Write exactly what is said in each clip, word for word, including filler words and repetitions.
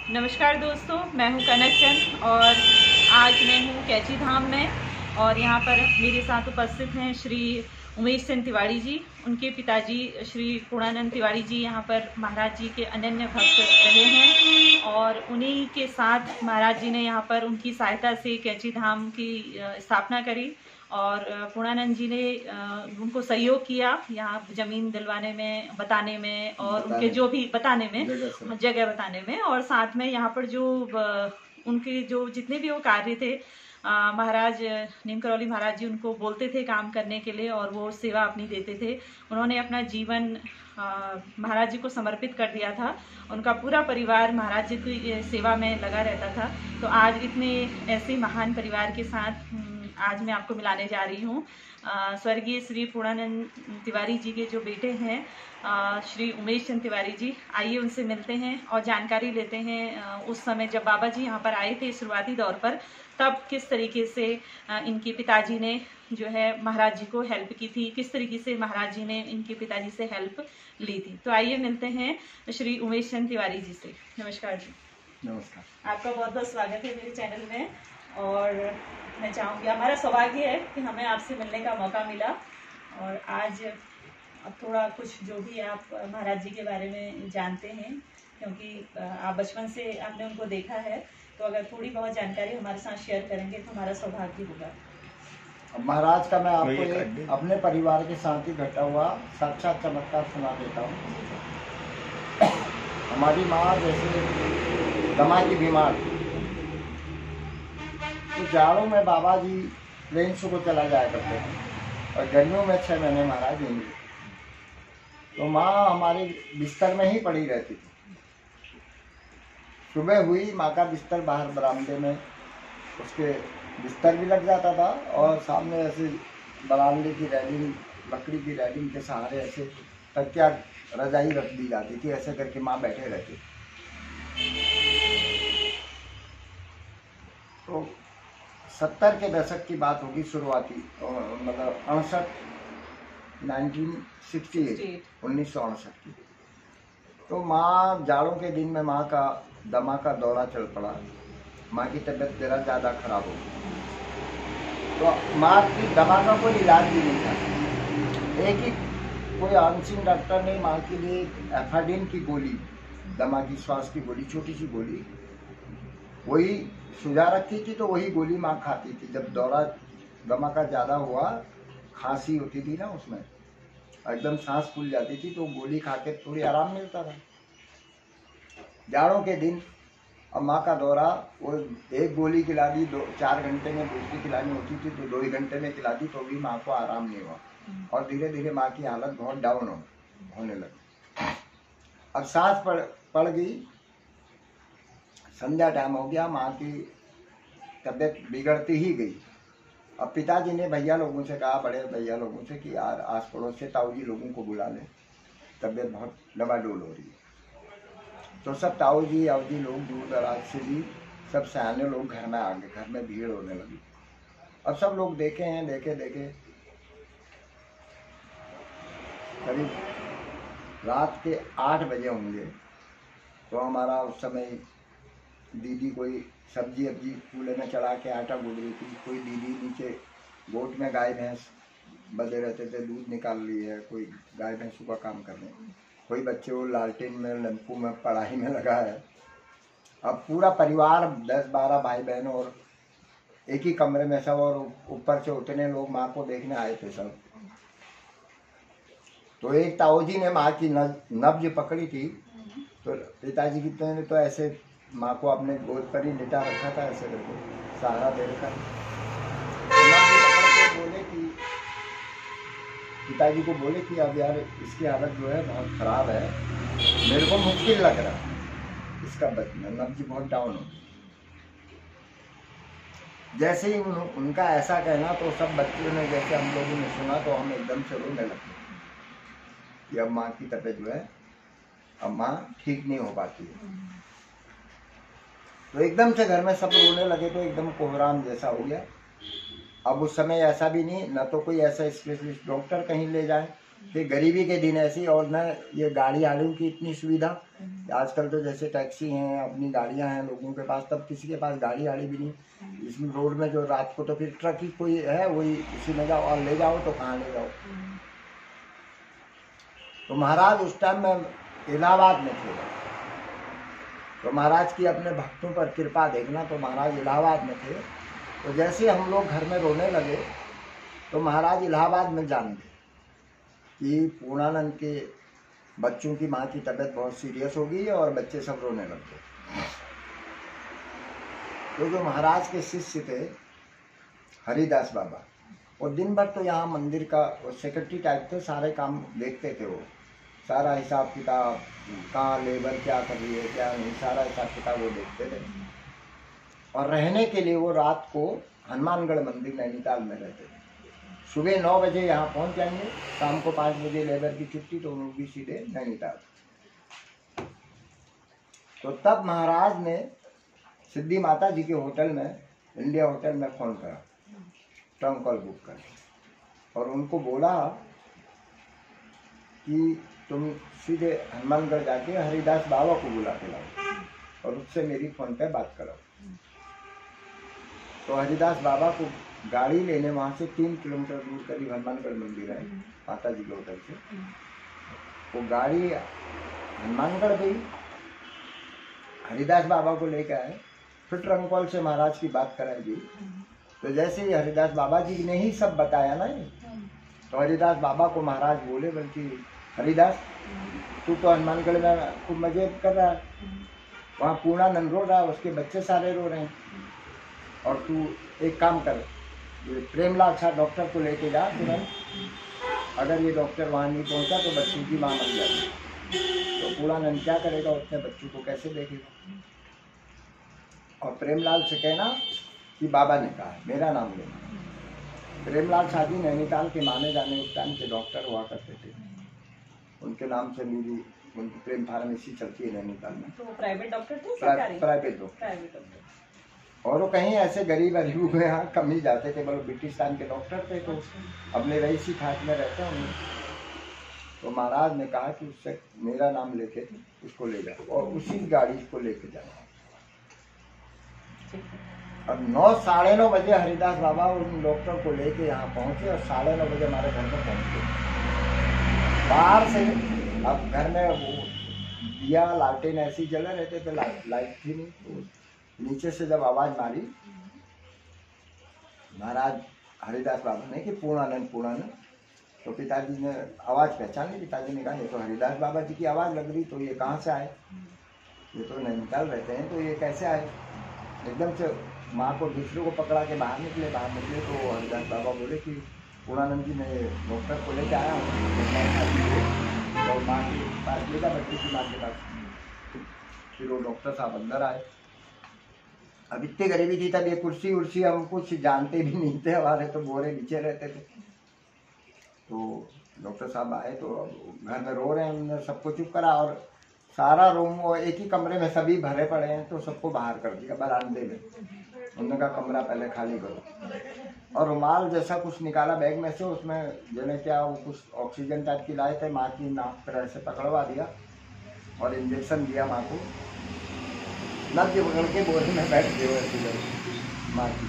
नमस्कार दोस्तों, मैं हूं कनक चंद और आज मैं हूं कैची धाम में। और यहां पर मेरे साथ उपस्थित हैं श्री उमेश चंद तिवारी जी। उनके पिताजी श्री पूर्णानंद तिवारी जी यहां पर महाराज जी के अनन्य भक्त रहे हैं और उन्हीं के साथ महाराज जी ने यहां पर उनकी सहायता से कैची धाम की स्थापना करी और पूर्णानंद जी ने उनको सहयोग किया यहाँ ज़मीन दिलवाने में, बताने में और बताने उनके जो भी बताने में जगह, जगह बताने में। और साथ में यहाँ पर जो उनके जो जितने भी वो कार्य थे, महाराज नीम करौली महाराज जी उनको बोलते थे काम करने के लिए और वो सेवा अपनी देते थे। उन्होंने अपना जीवन महाराज जी को समर्पित कर दिया था। उनका पूरा परिवार महाराज जी की सेवा में लगा रहता था। तो आज इतने ऐसे महान परिवार के साथ आज मैं आपको मिलाने जा रही हूँ स्वर्गीय श्री पूर्णानंद तिवारी जी के जो बेटे हैं श्री उमेश चंद तिवारी जी। आइए उनसे मिलते हैं और जानकारी लेते हैं उस समय जब बाबा जी यहाँ पर आए थे शुरुआती दौर पर, तब किस तरीके से इनके पिताजी ने जो है महाराज जी को हेल्प की थी, किस तरीके से महाराज जी ने इनके पिताजी से हेल्प ली थी। तो आइए मिलते हैं श्री उमेश चंद तिवारी जी से। नमस्कार जी। नमस्कार। आपका बहुत बहुत स्वागत है मेरे चैनल में। और मैं चाहूँगी, हमारा सौभाग्य है कि हमें आपसे मिलने का मौका मिला और आज अब थोड़ा कुछ जो भी आप महाराज जी के बारे में जानते हैं, क्योंकि आप बचपन से आपने उनको देखा है, तो अगर थोड़ी बहुत जानकारी हमारे साथ शेयर करेंगे तो हमारा सौभाग्य होगा। अब महाराज का मैं आपको एक अपने परिवार के साथ ही घटा हुआ साक्षात चमत्कार सुना देता हूँ। हमारी माँ जैसे दमा की बीमार थी, तो जाड़ों में बाबा जी रेंज को चला जाया करते हैं और गर्मियों में छः महीने महाराज यहीं थे। तो माँ हमारे बिस्तर में ही पड़ी रहती थी। सुबह हुई, माँ का बिस्तर बाहर बरामदे में, उसके बिस्तर भी लग जाता था और सामने ऐसे बरामदे की रैलिंग, लकड़ी की रैलिंग के सहारे ऐसे तकिया रजाई रख दी जाती थी। ऐसे करके माँ बैठे रहती। तो सत्तर के दशक की बात होगी, शुरुआती मतलब अड़सठ नाइनटीन सिक्सटी एट उन्नीस सौ अड़सठ की। तो माँ जाड़ों के दिन में माँ का दमा का दौरा चल पड़ा। माँ की तबीयत जरा ज़्यादा खराब हो गई, तो माँ की दमा का कोई इलाज भी नहीं था। एक ही कोई आंशिक डॉक्टर ने माँ के लिए एफाडिन की गोली, दमा की श्वास की गोली, छोटी सी गोली, वही सुझा रखी थी। तो वही गोली माँ खाती थी। जब दौरा दमा का ज़्यादा हुआ, खांसी होती थी ना, उसमें एकदम सांस फूल जाती थी, तो गोली खा के थोड़ी आराम मिलता था जाड़ों के दिन। अब माँ का दौरा, वो एक गोली खिला दी, दो चार घंटे में दूसरी खिलानी होती थी, तो दो ही घंटे में खिला दी, तो भी माँ को आराम नहीं हुआ और धीरे धीरे माँ की हालत बहुत डाउन हो होने लगी। अब सांस पड़ पड़ गई, संध्या टाइम हो गया, माँ की तबीयत बिगड़ती ही गई। अब पिताजी ने भैया लोगों से कहा, बड़े भैया लोगों से, कि यार आस पड़ोस से ताऊ जी लोगों को बुला लें, तबीयत बहुत डबाडोल हो रही है। तो सब ताऊ जी आओ जी लोग दूर दराज से भी सब सयाने लोग घर में आ गए। घर में भीड़ होने लगी। अब सब लोग देखे हैं, देखे देखे करीब रात के आठ बजे होंगे। तो हमारा उस समय दीदी कोई सब्जी अब्जी चूल्हे में चढ़ा के आटा गूंद रही थी। कोई दीदी नीचे गोट में गाय भैंस बंधे रहते थे, दूध निकाल रही है, कोई गाय भैंसों का काम कर रहे हैं, कोई बच्चे वो लालटेन में, लंपू में पढ़ाई में लगा है। अब पूरा परिवार दस बारह भाई बहन और एक ही कमरे में सब, और ऊपर से उतने लोग माँ को देखने आए थे सब। तो एक ताऊ जी ने माँ की नब्ज पकड़ी थी, तो पिताजी की ने तो ऐसे माँ को अपने गोद पर ही लिटा रखा था, ऐसे करके सहारा दे रखा। तो नब्ज पकड़ के बोले कि पिताजी को बोले कि अब यार इसकी हालत जो है बहुत ख़राब है, मेरे को मुश्किल लग रहा है इसका बचना, नब्ज बहुत डाउन हो। जैसे ही उन, उनका ऐसा कहना, तो सब बच्चों ने, जैसे हम लोगों ने सुना, तो हम एकदम से रोने लगे कि अब माँ की तबीयत जो है, अब माँ ठीक नहीं हो पाती है। तो एकदम से घर में सब रोने लगे, तो एकदम कोहराम जैसा हो गया। अब उस समय ऐसा भी नहीं, न तो कोई ऐसा स्पेशलिस्ट डॉक्टर कहीं ले जाए कि गरीबी के दिन ऐसी, और न ये गाड़ी आड़ियों की इतनी सुविधा। आजकल तो जैसे टैक्सी हैं, अपनी गाड़ियां हैं लोगों के पास, तब किसी के पास गाड़ी आड़ी भी नहीं। इसमें रोड में जो रात को तो फिर ट्रक ही कोई है, वही उसी में जाओ, और ले जाओ तो कहाँ ले जाओ। तो महाराज उस टाइम में इलाहाबाद में थे, तो महाराज की अपने भक्तों पर कृपा देखना। तो महाराज इलाहाबाद में थे, तो जैसे हम लोग घर में रोने लगे तो महाराज इलाहाबाद में जान गए कि पूर्णानंद के बच्चों की माँ की तबीयत बहुत सीरियस हो गई है और बच्चे सब रोने लग गए। तो जो महाराज के शिष्य थे हरिदास बाबा, और दिन भर तो यहाँ मंदिर का सेक्रेटरी टाइप थे, सारे काम देखते थे वो, सारा हिसाब किताब, कहाँ लेबर क्या कर रही है क्या नहीं, सारा हिसाब किताब वो देखते थे। और रहने के लिए वो रात को हनुमानगढ़ मंदिर नैनीताल में रहते थे। सुबह नौ बजे यहाँ पहुँच जाएंगे, शाम को पाँच बजे लेबर की छुट्टी, तो उन भी सीधे नैनीताल। तो तब महाराज ने सिद्धि माता जी के होटल में, इंडिया होटल में फ़ोन करा, ट्रंक कॉल बुक कर, और उनको बोला कि तुम सीधे हनुमानगढ़ जाके हरिदास बाबा को बुला के लाओ और उससे मेरी फ़ोन पे बात कराओ। तो हरिदास बाबा को गाड़ी लेने वहाँ से तीन किलोमीटर दूर करीब हनुमानगढ़ मंदिर है माता जी के होटल से, वो गाड़ी हनुमानगढ़ गई, हरिदास बाबा को लेकर आए, फिर ट्रंक कॉल से महाराज की बात कराई गई। तो जैसे ही हरिदास बाबा जी ने ही सब बताया ना, तो हरिदास बाबा को महाराज बोले, बल्कि हरिदास तू तो हनुमानगढ़ में खूब मजे कर रहा है, वहाँ पूर्णानंद रो रहा है, उसके बच्चे सारे रो रहे हैं, और तू एक काम कर, ये प्रेमलाल शाह डॉक्टर को लेके जा तुरंत, अगर ये डॉक्टर वहाँ नहीं पहुँचा तो बच्चों की माँ मर जाएगी। तो पूर्णानंद क्या करेगा, उतने बच्चों को कैसे देखेगा। और प्रेमलाल से कहना कि बाबा ने कहा है, मेरा नाम लेना। प्रेमलाल शाह जी नैनीताल के माने जाने उस टाइम के डॉक्टर हुआ करते थे, उनके नाम से मेरी उनकी प्रेम फार्मेसी चलती है नैनीताल में। तो प्राइवेट डॉक्टर थे, प्राइवेट डॉक्टर, प्राइवेट डॉक्टर, और वो कहीं ऐसे गरीब अरीब में यहाँ कम ही जाते थे, बोलो ब्रिटिशान के डॉक्टर थे, तो अपने रईसी ठाट में रहते होंगे। तो महाराज ने कहा कि उससे मेरा नाम लेके उसको ले जाओ, और उसी गाड़ी को लेके जाओ। अब नौ साढ़े नौ बजे हरिदास बाबा उन डॉक्टर को लेके यहाँ पहुँचे, और साढ़े नौ बजे हमारे घर में पहुँच गए। बाहर से, अब घर में वो दिया लालटेन ऐसी जले रहते थे, लाइट लाइट थी नहीं, तो नीचे से जब आवाज़ मारी महाराज हरिदास बाबा ने कि पूर्णानंद पूर्णानंद, तो पिताजी ने आवाज़ पहचान ली। पिताजी ने कहा ये तो हरिदास बाबा जी की आवाज़ लग रही, तो ये कहाँ से आए, ये तो नैनीताल रहते हैं, तो ये कैसे आए। एकदम से माँ को दूसरे को पकड़ा के बाहर निकले बाहर निकले तो हरिदास बाबा बोले कि पूर्णानंद जी मैं डॉक्टर को लेके आया हूँ, तो माँ के पास लेगा, बच्चे की माँ के पास। फिर वो डॉक्टर साहब अंदर आए। अब इतनी गरीबी थी तब, ये कुर्सी उर्सी हम कुछ जानते भी नहीं थे, हमारे तो बोरे नीचे रहते थे। तो डॉक्टर साहब आए तो घर में रो रहे हैं, उन्होंने सबको चुप करा, और सारा रूम वो एक ही कमरे में सभी भरे पड़े हैं, तो सबको बाहर कर दिया बरामदे में। उन्होंने कहा कमरा पहले खाली करो, और रुमाल जैसा कुछ निकाला बैग में से, उसमें जने क्या वो कुछ ऑक्सीजन टाइप की लाए थे, माँ की नाक पर ऐसे पकड़वा दिया और इंजेक्शन दिया माँ को, नब्ज पकड़ के बोरे में बैठ गए माँ की।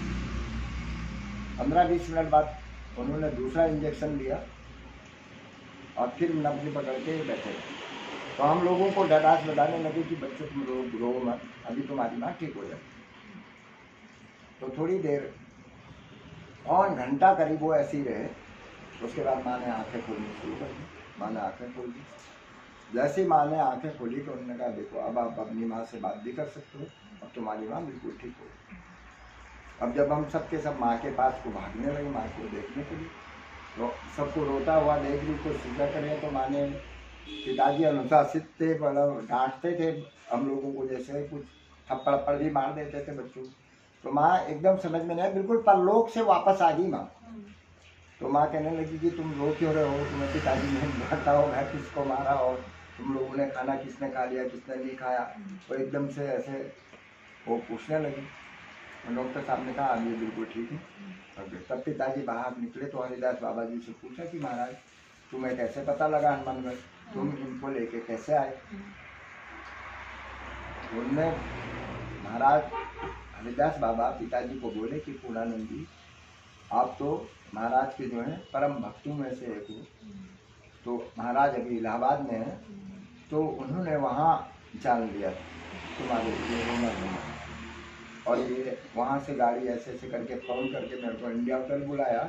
पंद्रह बीस मिनट बाद उन्होंने दूसरा इंजेक्शन दिया और फिर नब्ज पकड़ के बैठे। तो हम लोगों को डरास बताने लगे कि बच्चों तुम रो रो मत, अभी तुम्हारी माँ ठीक हो जाए। तो थोड़ी देर पौन घंटा करीब वो ऐसे ही रहे। उसके बाद माँ ने आंखें खोलनी शुरू कर दी। माँ ने आंखें खोल दी। जैसे ही माँ ने आंखें खोली तो उन्होंने कहा देखो अब आप अपनी माँ से बात भी कर सकते हो, अब तुम्हारी माँ बिल्कुल ठीक हो। अब जब हम सब के सब माँ के पास को भागने लगे माँ को देखने के लिए, तो सबको रोता हुआ देख ली, कोई सीधा करें तो माँ ने, पिताजी अनुशासित थे, मतलब डांटते थे हम लोगों को, जैसे कुछ थप्पड़ थप्पड़ भी मार देते थे बच्चों। तो माँ एकदम समझ में नहीं, बिल्कुल परलोक से वापस आ गई माँ। तो माँ कहने लगी कि तुम रो क्यों रहे हो, तुम्हें पिताजी ने डांटा होगा, किसको मारा, और तुम लोगों ने खाना किसने खा लिया किसने नहीं खाया। तो एकदम से ऐसे वो पूछने लगी। डॉक्टर साहब ने कहा अब ये बिल्कुल ठीक है। तब पिताजी बाहर निकले तो हरिदास बाबा जी से पूछा कि महाराज तुम्हें कैसे पता लगा हनुमानगढ़, तुम इनको लेके कैसे आए? उनने महाराज हरिदास बाबा पिताजी को बोले कि पूर्णानंद जी, आप तो महाराज के जो है परम भक्तों में से एक हो। तो महाराज अभी इलाहाबाद में है, तो उन्होंने वहाँ जान लिया तुम्हारे ये होना होना, और ये वहाँ से गाड़ी ऐसे ऐसे करके फ़ोन करके मेरे को इंडिया होटल बुलाया,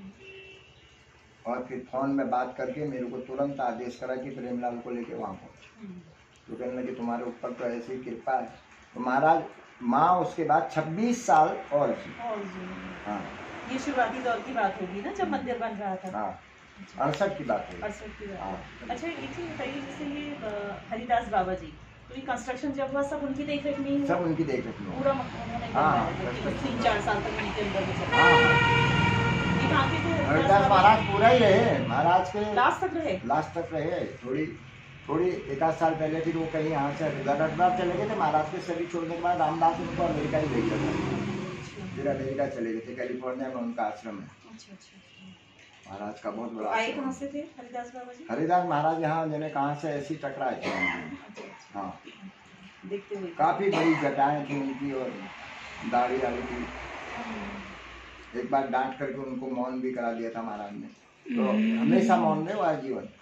और फिर फ़ोन में बात करके मेरे को तुरंत आदेश करा कि प्रेमलाल को लेके वहाँ पहुँच। तो कहने लगे तुम्हारे ऊपर तो ऐसी ही कृपा है। तो महाराज माँ उसके बाद छब्बीस साल और जी। हाँ, ये शुरुआती दौर की बात होगी ना, जब मंदिर बन रहा था। हाँ, अड़सठ की बात है। अड़सठ की बात। हाँ। अच्छा, एक चीज बताइए, जैसे ये अ, हरिदास बाबा जी, तो ये कंस्ट्रक्शन जब हुआ सब उनकी देख रेख में ही हुआ? सब उनकी देख रेख में पूरा उन्होंने हाँ, तीन चार साल तक उनके अंदर में चला। हाँ, ये कहाँ के थे? हरिदास महाराज पूरा ही रहे, महाराज के लास्ट तक रहे। लास्ट तक रहे। थोड़ी थोड़ी एक आध साल पहले फिर वो कहीं यहाँ से हरिद्वार चले गए थे। महाराज के शरीर छोड़ने के बाद रामदास उनको अमेरिका ही ले गया था, फिर अमेरिका चले गए थे, कैलिफोर्निया में उनका आश्रम है। अच्छा अच्छा। महाराज का बहुत बड़ा आए कहाँ से थे हरिदास बाबा जी? हरिदास महाराज यहाँ जिन्हें कहाँ से ऐसी टकराए थे। हाँ, देखते हुए काफी बड़ी जटाएं थी उनकी और दाढ़ी वाली थी। एक बार डांट करके उनको मौन भी करा दिया था महाराज ने, तो हमेशा मौन रहे वो आजीवन।